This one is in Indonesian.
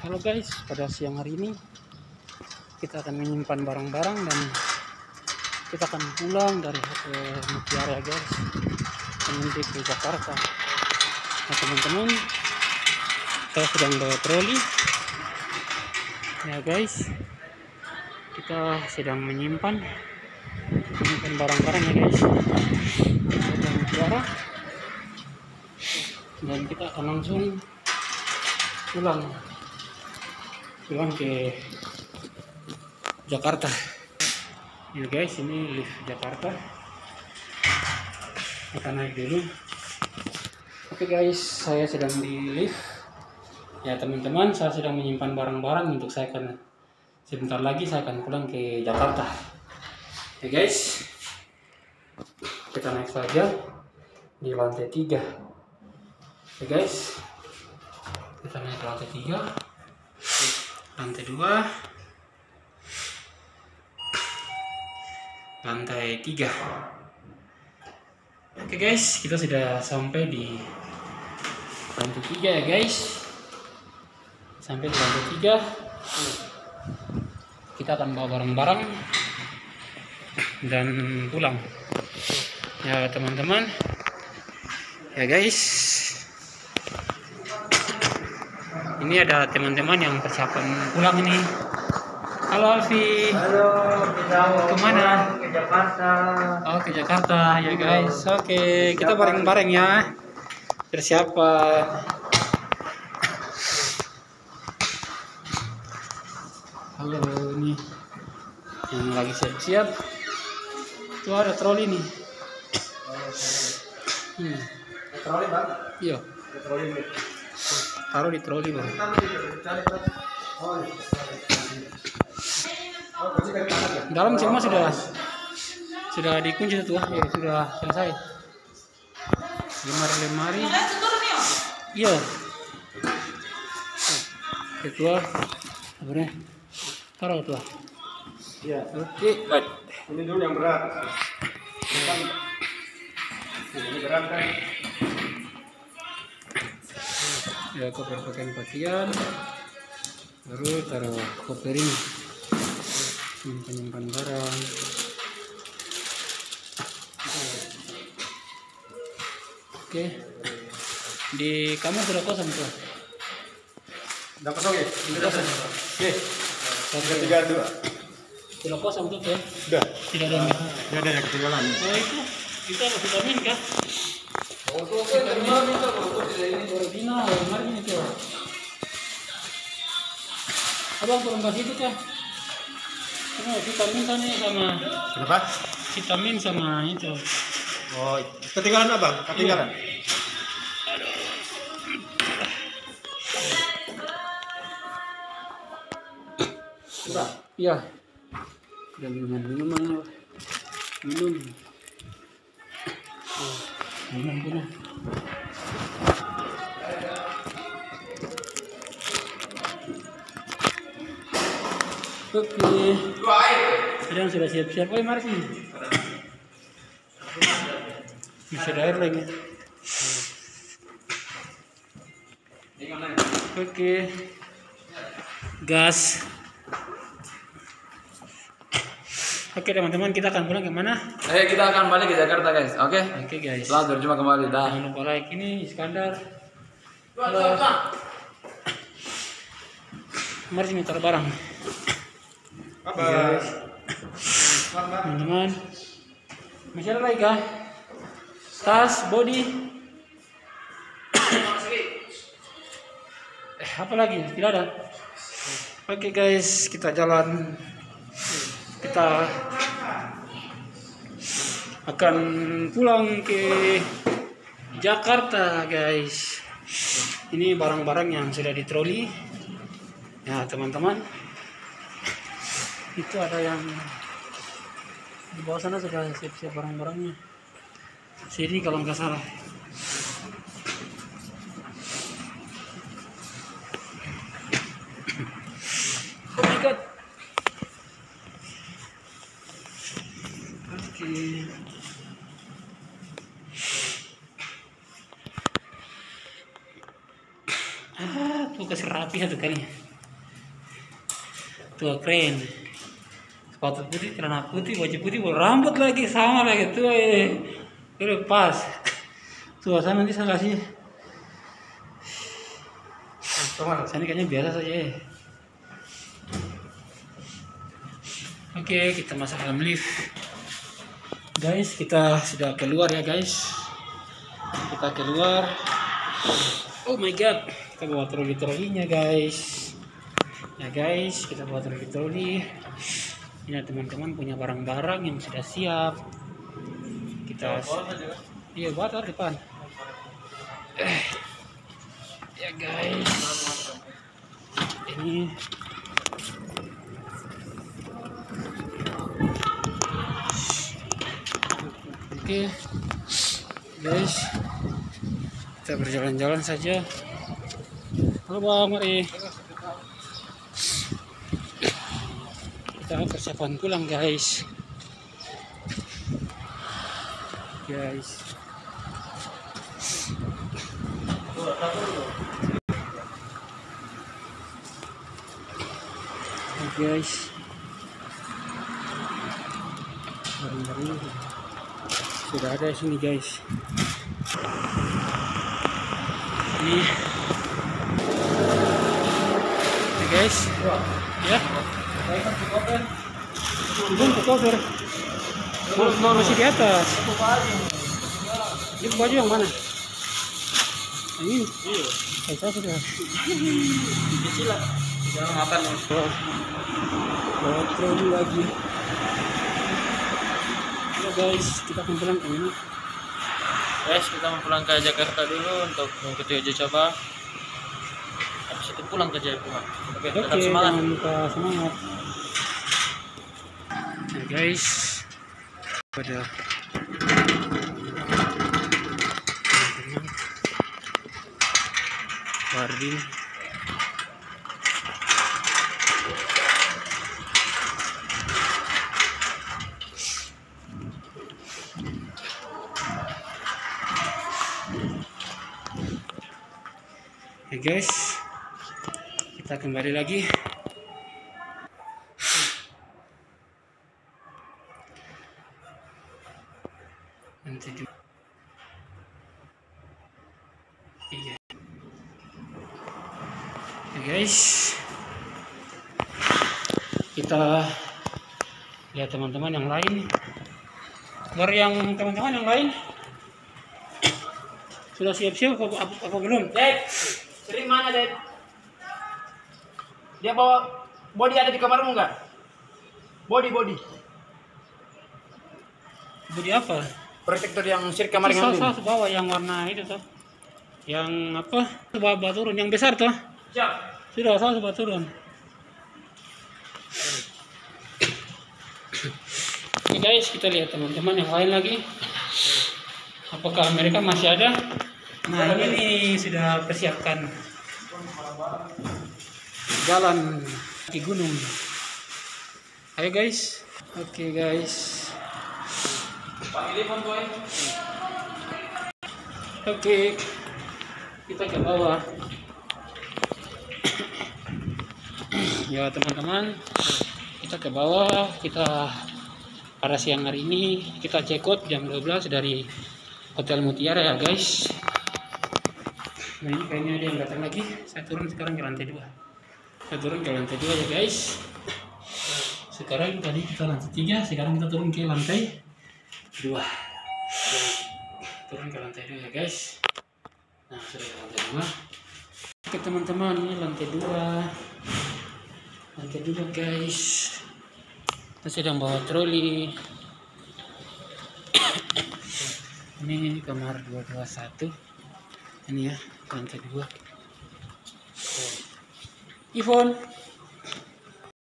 Halo guys, pada siang hari ini kita akan menyimpan barang-barang dan kita akan pulang dari Mutiara ya guys, menuju ke Jakarta. Nah teman-teman, saya sedang bawa troli ya guys. Kita sedang menyimpan barang-barang ya guys dari Mutiara, dan kita akan langsung pulang ke Jakarta ya guys. Ini lift Jakarta, kita naik dulu. Oke guys, saya sedang di lift ya teman-teman. Saya sedang menyimpan barang-barang untuk saya akan sebentar lagi saya akan pulang ke Jakarta ya guys. Kita naik saja di lantai 3 ya guys. Kita naik ke lantai 3, lantai 2, lantai 3. Oke guys, kita sudah sampai di lantai 3 ya guys. Sampai di lantai 3, kita akan bawa barang-barang dan pulang ya teman-teman ya guys. Ini ada teman-teman yang persiapan pulang ini. Halo Alfi. Halo, kita mau kemana? Ke Jakarta. Oh, ke Jakarta ya guys. Oke, kita bareng-bareng ya. Persiapan. Halo, ini yang lagi siap-siap. Tuh ada troli nih. Troli bang? Iya. Troli. Taruh di troli bang. Dalam semua sudah dikunci tuh ya, sudah selesai. Lemari. Iya. Ketua, apa taruh tuh. Iya. Oke. Ini dulu yang berat. Ini berat kan? Ya, koper pakaian pakaian, baru taruh koper ini menyimpan barang. Oke, di kamar sudah kosong tuh. Dapat dong ya? Sudah kosong. Oke. 3, 2. Sudah kosong tuh ya? Sudah. Tidak ada yang. Tidak ada yang ketinggalan. Oh itu ada vitamin kah? Ini original, kemarin itu. Abang turun ke situ kah? Karena vitamin kan ini sama Kenapa? vitamin sama itu. Oh, ketinggalan abang? Ketinggalan. Sudah. Iya. Dan minuman. Minum. Minum. Oke. Sedang sudah siap-siap. Oh, mari sini. Bisa ada air lagi. Oke. Gas. Oke teman-teman, kita akan pulang ke mana? Kita akan balik ke Jakarta guys, oke? Oke guys. Selamat berjumpa kembali, dah. Jangan lupa like ini Iskandar. Halo. Mari sini taruh barang. Apa? Teman-teman, masih ada lagi kah? Tas, body. Apa lagi? Tidak ada. Oke guys, kita jalan. Kita akan pulang ke Jakarta guys. Ini barang-barang yang sudah ditroli ya teman-teman. Itu ada yang di bawah sana sudah siap-siap barang-barangnya. Sini kalau nggak salah. Oh my god. Oke. Tuh kasih rapi satu kali. tua keren. Sepatu putih, celana putih, baju putih, rambut lagi sama lagi tua. Itu pas. Suasana nanti saya kasih. Ini kayaknya biasa saja. Oke, kita masuk dalam lift. Guys, kita sudah keluar ya guys. Kita keluar. Oh my god, kita bawa troli-trolinya guys. Ya guys, kita bawa troli-troli. Ini teman-teman punya barang-barang yang sudah siap. Kita iya bawa depan. Ya guys, ini oke guys, kita berjalan-jalan saja. Halo bang, mari kita persiapan pulang guys. Guys, barang-barang sudah ada di sini guys. Ini guys, ya. Belum ke cover. Masih di atas. Ini baju yang mana? Ini. Saya sudah. Kecil lah. Jangan makan. Troli lagi. Halo guys, kita akan pulang ke mana? Guys, kita mau pulang ke Jakarta dulu untuk mengikuti uji coba. Habis itu pulang ke Jayapura. Oke, tetap semangat. Jangan lupa semangat. Nah guys, pada teman-teman Wardin. Ya guys, kita kembali lagi. Nanti juga. Iya. Ya guys, kita lihat teman-teman yang lain. Baru yang teman-teman yang lain sudah siap-siap apa belum? Dek, sering mana Dek? Dia bawa body ada di kamarmu nggak? Body. Budi apa? Protektor yang sirka kemarin ngambil. Saya bawa yang warna itu tuh. Yang apa? Bawa turun yang besar tuh. Siap. Sudah saya coba turun. Oke guys, kita lihat teman-teman yang lain lagi. Apakah mereka masih ada? Nah ini nih sudah persiapkan jalan di gunung. Ayo guys. Oke guys. Oke, kita ke bawah. Ya teman-teman, kita ke bawah. Kita pada siang hari ini kita check out jam 12 dari Hotel Mutiara ya guys. Nah ini kayaknya ada yang datang lagi. Saya turun sekarang ke lantai 2. Saya turun ke lantai 2 ya guys. Sekarang tadi kita lantai 3, sekarang kita turun ke lantai 2. Turun ke lantai 2 ya guys. Nah sudah ke lantai 2. Oke teman-teman, ini lantai 2. Lantai 2 guys. Kita sedang bawa troli. Ini kamar 221. Ini ya lantai 2. Iphone.